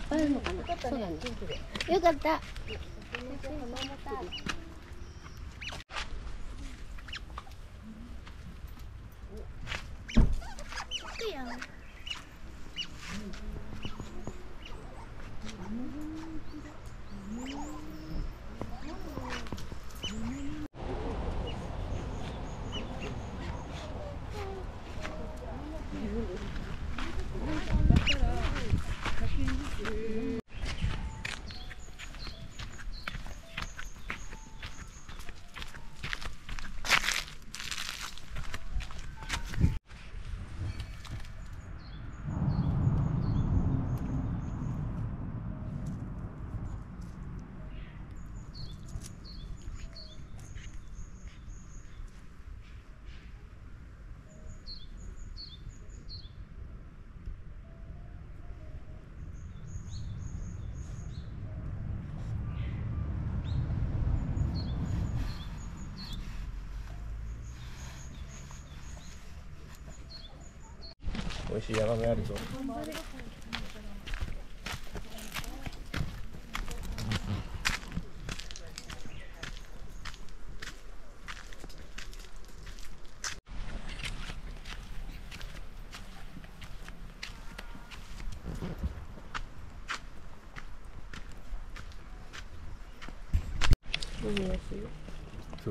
ぱいあるのかな。そうだね。よかった。 美味しいヤガメあるぞ。そう。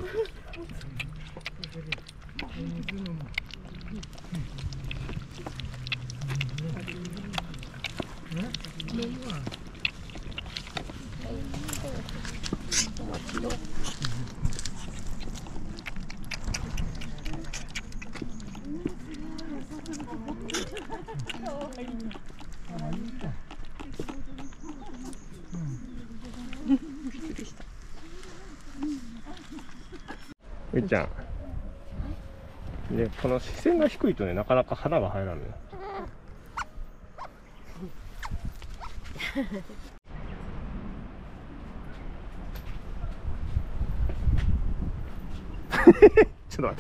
ういちゃん。で、この視線が低いとね、なかなか花が入らんのよ。ちょっと待って。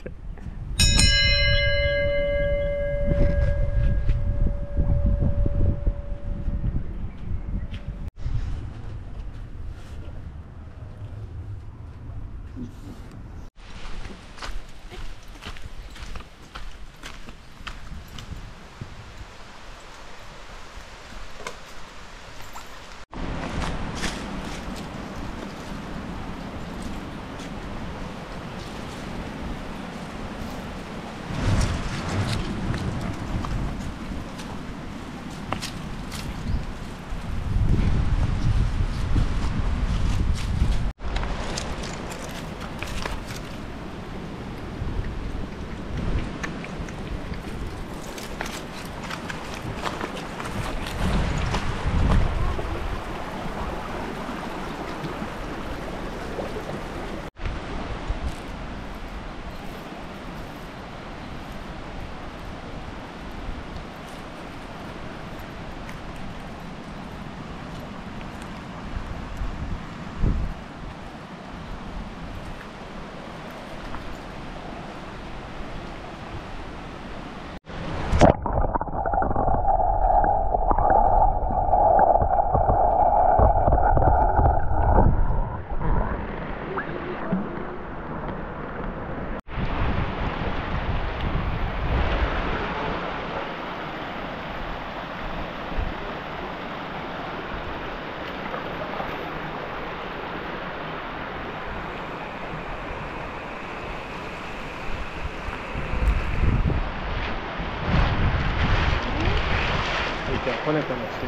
こねこねしてる。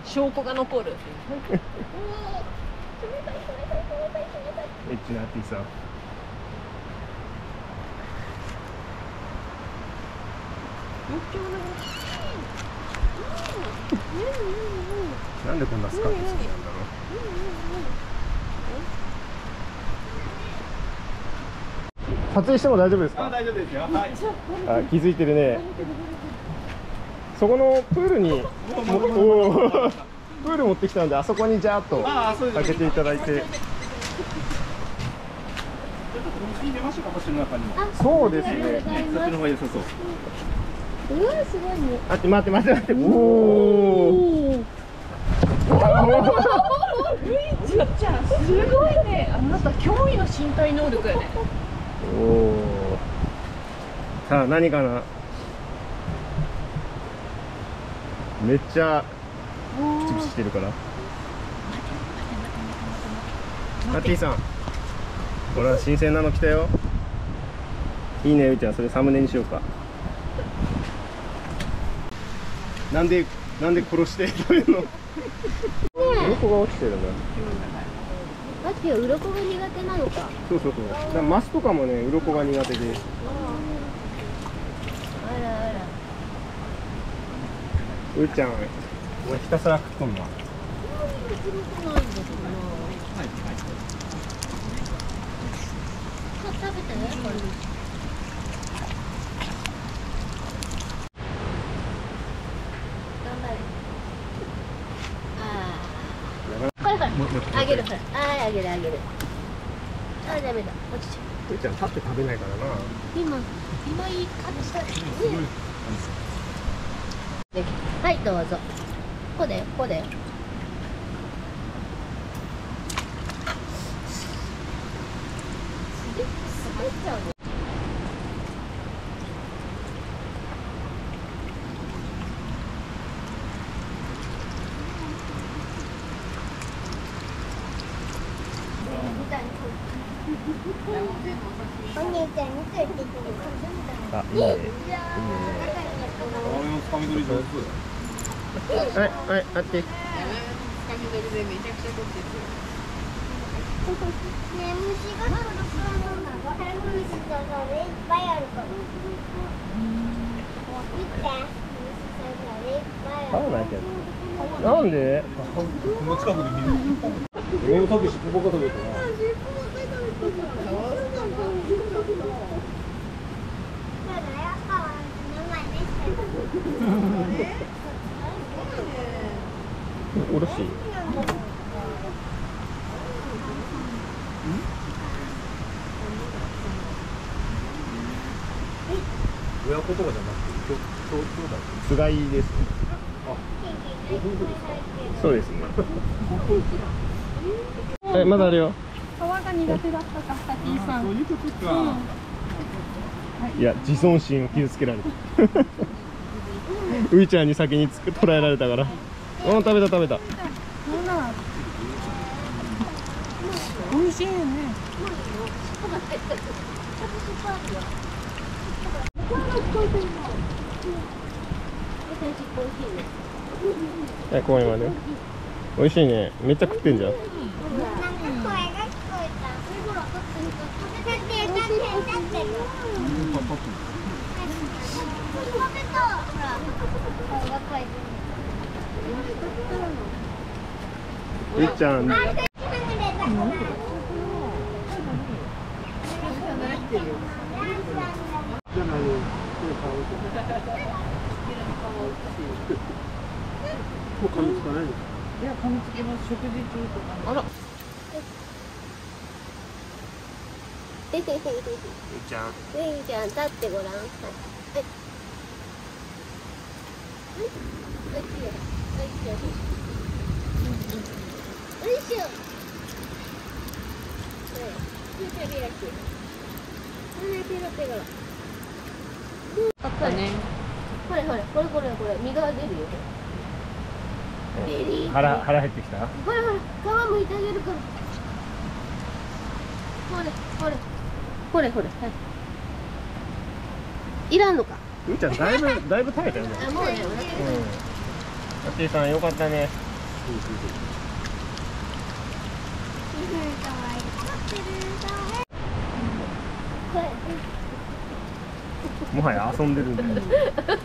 証拠が残る。 エッチなアティさん。なんでこんなスカート好きなんだろう。撮影しても大丈夫ですか？ 大丈夫ですよ。はい。 あ、気づいてるね。そこのプールにプール持ってきたんで、あそこにジャーっと開けていただいて。そうですね。 そっちの方が良さそう。 うわ、すごいね。 待って待って待って。おお。 すごいね。あなた驚異の身体能力やね。 おお。さあ何かな。めっちゃピチピチしてるから。アティさん、ほら新鮮なの来たよ。いいね、うちゃん、それサムネにしようか。なんで殺して食べるの？鱗が落ちてるんだ。 だって鱗が苦手なのか。 そうそうそう。だからマスとかもね、鱗が苦手で。 あらあら。 うーちゃん、俺ひたすら食っとんな。 食べたね、これ。頑張れ。これこれ。あげるほら。あげる。あ、ダメだ。落ちちゃうーちゃん立って食べないからな。 う。今いい感じだね。はい、どうぞ。こうだよ。滑っちゃうね。お姉ちゃんについてくる。 あ、いいね。 つかみ取り上手。 はい、あって。 つかみ取りでめちゃくちゃ取ってる。 ね、虫がいっぱいあるから。 買わないけど。なんで？ この近くで見る。上を食べし、ここが食べたな。 おろしい。 親子とかじゃなくて、 つがいですね。そうですね。まだあるよ。 皮が苦手だったか、タティさん。 そういうことか。 いや、自尊心を傷つけられた。ういちゃんに先に捕らえられたから。食べた。 美味しいよね。 公園はね。美味しいね。めっちゃ食ってんじゃん。ういちゃん。 もう噛みつかないの？ いや、噛みつきます。食事中とか。あら。 ういちゃん。 ウィンちゃん、立ってごらん。はい。よいしょ。 あったね。 これ、身が出るよ。 腹減ってきた？ ほら、皮むいてあげるから。ほれ、はい。いらんのか。 ういちゃんだいぶ食べたよね。 あ、もうね、 アティさんよかったね。 もはや遊んでるんだよ。 遊んでる。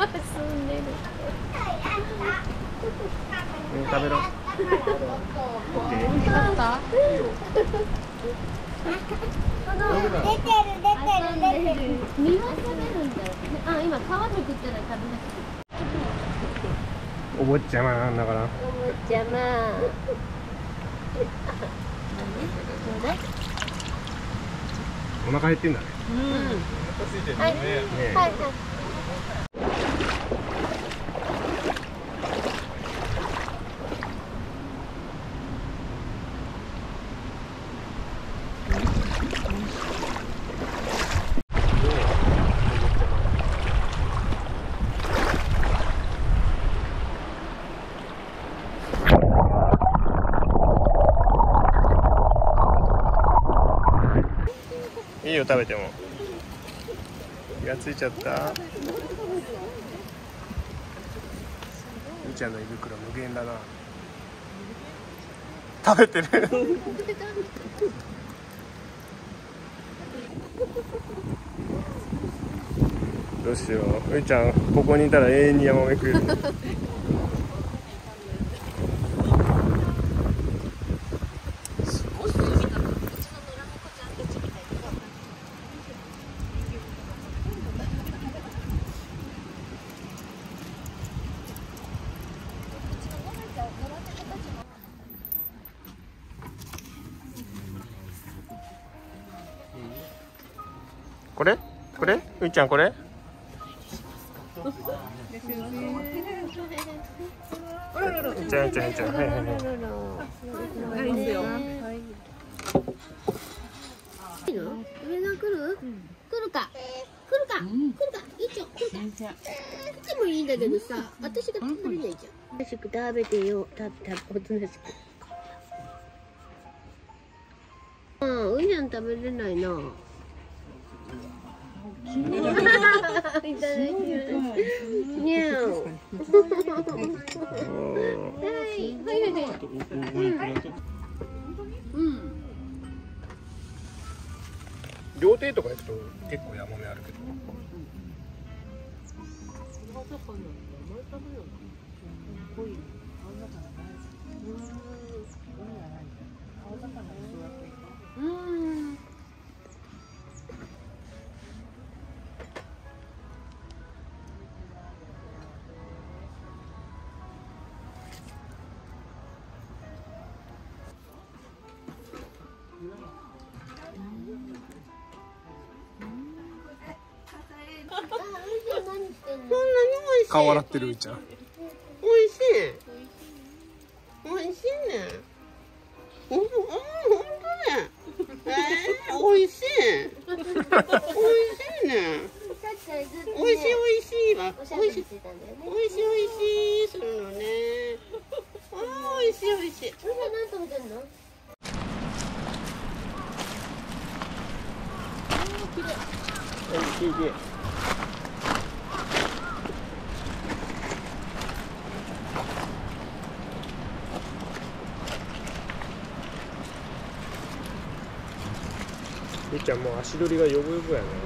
食べろ。オッケー。 出てる。身は食べるんだよ。あ、今皮めくったら食べなくて。 お坊ちゃまなんだから。 お坊ちゃま。どうだい？ お腹減ってんだね。 はい。 ねはい。 いいよ、食べても。気がついちゃった。うーちゃんの胃袋無限だな。食べてる。どうしよう。うーちゃんここにいたら永遠にヤマメ食える。これ？これ？ういちゃんこれ？ういちゃん。はい。 いいんですよ。 上が来る？来るか。一応来るか。来てもいいんだけどさ、私が食べれないじゃん。おとなしく食べてよ。おとなしく。ういちゃん食べれないな。いただきます。にゃお。はい。 料亭とか行くと結構ヤマメあるけど。顔洗ってるういちゃん。 おいしい。おいしいね。本当ね。おいしい。おいしいね。おいしいわ。おいしいするのね。おいしい。何食べてんの？ きれい。ういちゃんもう足取りがヨボヨボやね。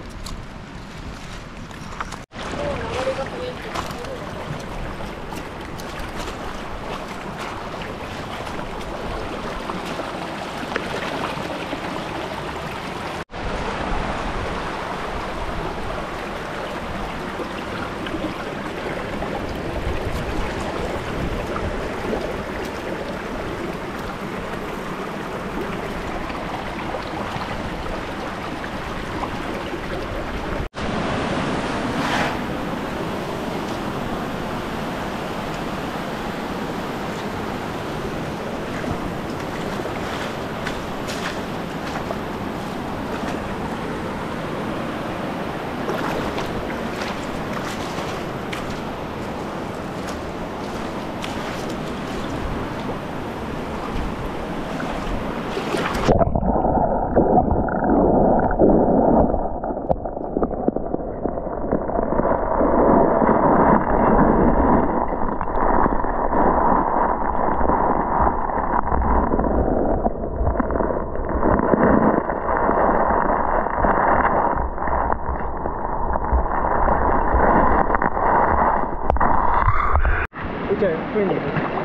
ちゃん上にいる。